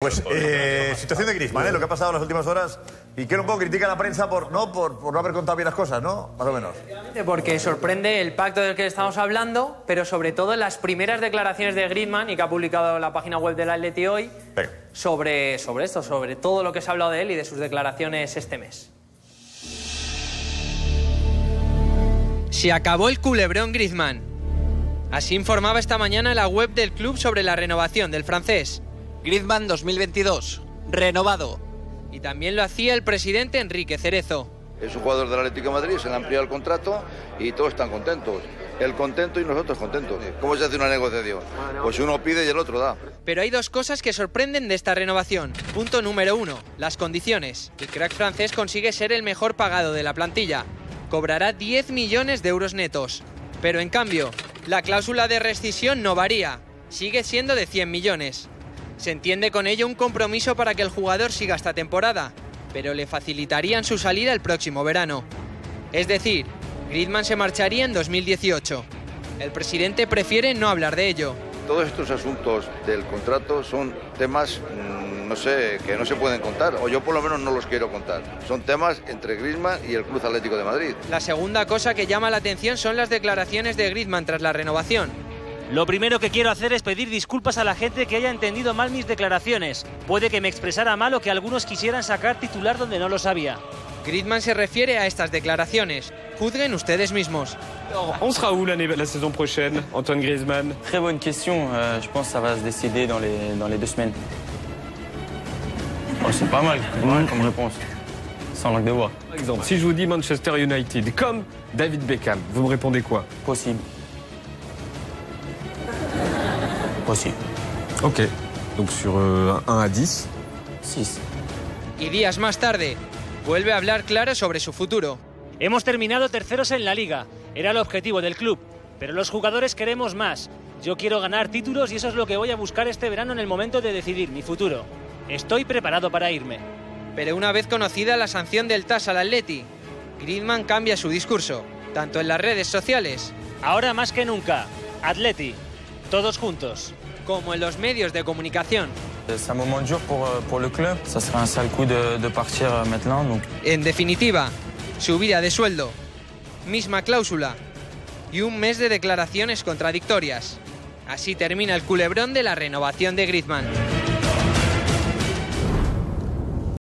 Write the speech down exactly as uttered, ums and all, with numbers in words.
Pues, eh, situación de Griezmann, ¿eh? Lo que ha pasado en las últimas horas. Y que un poco critica a la prensa por no, por, por no haber contado bien las cosas, ¿no? Más o menos. Porque sorprende el pacto del que estamos hablando, pero sobre todo las primeras declaraciones de Griezmann, y que ha publicado la página web del Atleti hoy, sobre, sobre esto, sobre todo lo que se ha hablado de él y de sus declaraciones este mes. Se acabó el culebrón Griezmann. Así informaba esta mañana la web del club sobre la renovación del francés. Griezmann dos mil veintidós, renovado. Y también lo hacía el presidente Enrique Cerezo. Es un jugador del Atlético de Madrid, se le ha ampliado el contrato y todos están contentos. Él contento y nosotros contentos. ¿Cómo se hace una negociación? Pues uno pide y el otro da. Pero hay dos cosas que sorprenden de esta renovación. Punto número uno, las condiciones. El crack francés consigue ser el mejor pagado de la plantilla. Cobrará diez millones de euros netos. Pero en cambio, la cláusula de rescisión no varía. Sigue siendo de cien millones. Se entiende con ello un compromiso para que el jugador siga esta temporada, pero le facilitarían su salida el próximo verano. Es decir, Griezmann se marcharía en dos mil dieciocho. El presidente prefiere no hablar de ello. Todos estos asuntos del contrato son temas, no sé, que no se pueden contar, o yo por lo menos no los quiero contar. Son temas entre Griezmann y el Club Atlético de Madrid. La segunda cosa que llama la atención son las declaraciones de Griezmann tras la renovación. Lo primero que quiero hacer es pedir disculpas a la gente que haya entendido mal mis declaraciones. Puede que me expresara mal o que algunos quisieran sacar titular donde no lo sabía. Griezmann se refiere a estas declaraciones. Juzguen ustedes mismos. On sera où l'année, la saison prochaine, Antoine Griezmann? Très bonne question. Euh, je pense que ça va se décider dans les, dans les deux semaines. Oh, c'est pas mal, mmh. comme réponse. Sans langue de bois. Par exemple, si je vous dis Manchester United, comme David Beckham, vous me répondez quoi? Possible. Possible. Ok. Donc sur euh, un à dix. six. Y días más tarde, vuelve a hablar claro sobre su futuro. Hemos terminado terceros en la Liga. Era el objetivo del club. Pero los jugadores queremos más. Yo quiero ganar títulos y eso es lo que voy a buscar este verano en el momento de decidir mi futuro. Estoy preparado para irme. Pero una vez conocida la sanción del T A S al Atleti, Griezmann cambia su discurso, tanto en las redes sociales. Ahora más que nunca, Atleti. Todos juntos. Como en los medios de comunicación. Es un momento duro pour, pour le club. Ça serait un sale coup de, de partir maintenant. Donc... En definitiva, subida de sueldo, misma cláusula y un mes de declaraciones contradictorias. Así termina el culebrón de la renovación de Griezmann.